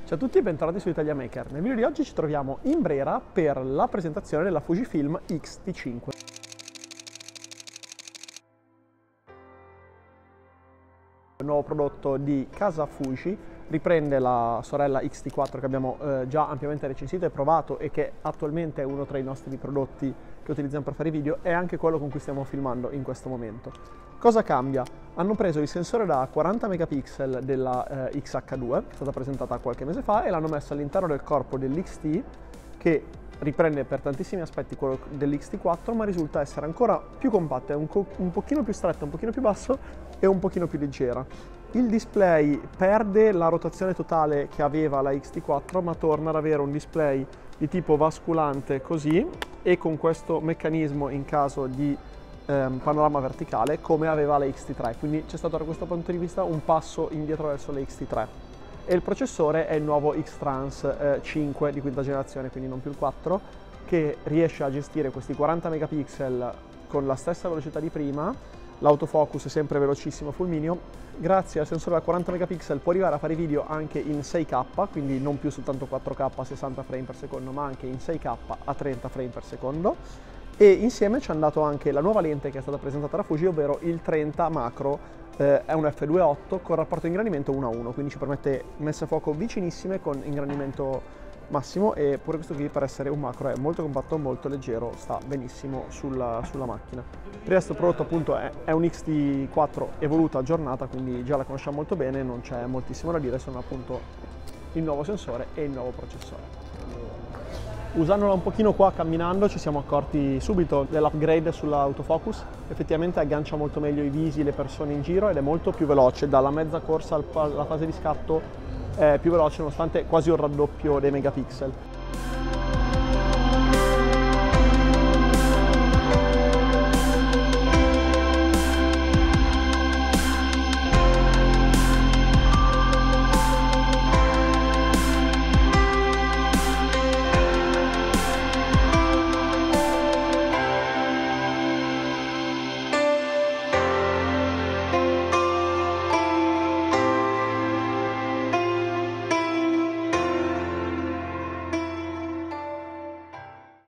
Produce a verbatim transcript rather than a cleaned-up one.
Ciao a tutti e bentornati su Italia Maker. Nel video di oggi ci troviamo in Brera per la presentazione della Fujifilm X T cinque. Il nuovo prodotto di casa Fuji riprende la sorella X T quattro che abbiamo eh, già ampiamente recensito e provato e che attualmente è uno tra i nostri prodotti che utilizziamo per fare i video, è anche quello con cui stiamo filmando in questo momento. Cosa cambia? Hanno preso il sensore da quaranta megapixel della eh, X H due, che è stata presentata qualche mese fa, e l'hanno messo all'interno del corpo dell'X T, che riprende per tantissimi aspetti quello dell'X T quattro, ma risulta essere ancora più compatta, è un, un pochino più stretta, un pochino più basso e un pochino più leggera. Il display perde la rotazione totale che aveva la X T quattro, ma torna ad avere un display di tipo basculante così e con questo meccanismo in caso di ehm, panorama verticale come aveva la X T tre, quindi c'è stato da questo punto di vista un passo indietro verso la X T tre. E il processore è il nuovo X-Trans eh, cinque di quinta generazione, quindi non più il quattro, che riesce a gestire questi quaranta megapixel con la stessa velocità di prima. L'autofocus è sempre velocissimo, fulmineo. Grazie al sensore da quaranta megapixel può arrivare a fare video anche in sei K, quindi non più soltanto quattro K a sessanta frame per secondo, ma anche in sei K a trenta frame per secondo. E insieme ci hanno dato anche la nuova lente che è stata presentata da Fuji, ovvero il trenta macro. Eh, è un effe due virgola otto con rapporto ingrandimento uno a uno, quindi ci permette messe a fuoco vicinissime con ingrandimento massimo, e pure questo qui, per essere un macro, è molto compatto, molto leggero, sta benissimo sulla, sulla macchina. Per questo prodotto appunto è, è un X T quattro evoluta, aggiornata, quindi già la conosciamo molto bene, non c'è moltissimo da dire, sono appunto il nuovo sensore e il nuovo processore. Usandola un pochino qua, camminando, ci siamo accorti subito dell'upgrade sull'autofocus. Effettivamente aggancia molto meglio i visi, le persone in giro, ed è molto più veloce. Dalla mezza corsa alla fase di scatto è più veloce, nonostante quasi un raddoppio dei megapixel.